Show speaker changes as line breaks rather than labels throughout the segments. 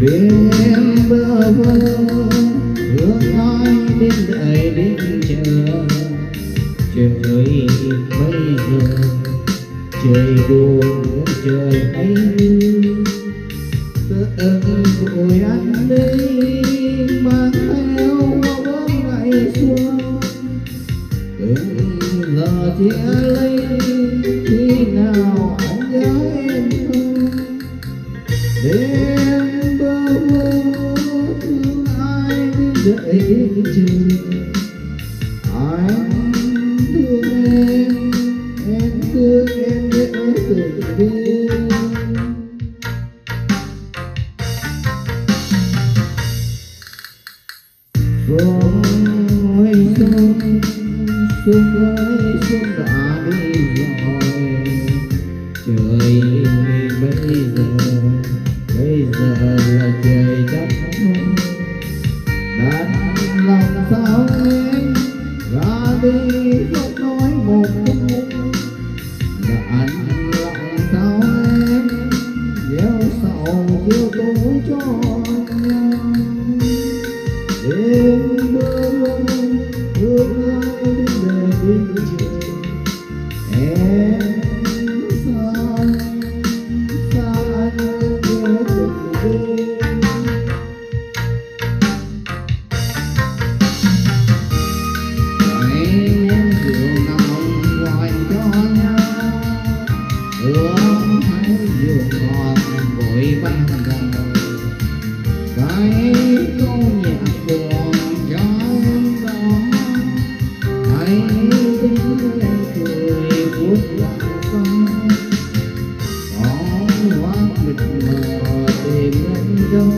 đêm bơ vơ thương ai đến đợi đến chờ. Trời bây giờ trời buồn trời ấy tận vội anh đi mang theo bóng ngày xuân. Từng giờ chia ly khi nào anh nhớ em không. Đêm bơ vơ thương ai đến đợi đến chờ. Anh thương em thương em nhớ từng đêm. Xuân ơi xuân, xuân ơi xuân đã đi rồi. Trời bây giờ là trời đất không. Đành lòng sao em ra đi không nói một câu. Đành lòng sao em gieo sầu chiều tối cho nhau. Đêm mơ thương ai đến đời đến trời. Em xa anh nhớ từng đêm. Hãy nếm rượu nồng gọi cho nhau. Hương hãy rượu ngọt vội ban đầu. Cái câu nhạc buồn cho em đó. Hãy đến em cười phút lặng con. Có hoa mịt mờ tìm em đâu.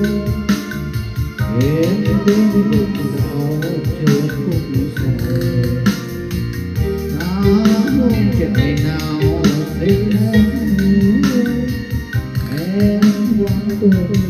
Em đến lúc nào chưa khúc sầu. Ta không trời nào xin em hiểu. Em qua tôi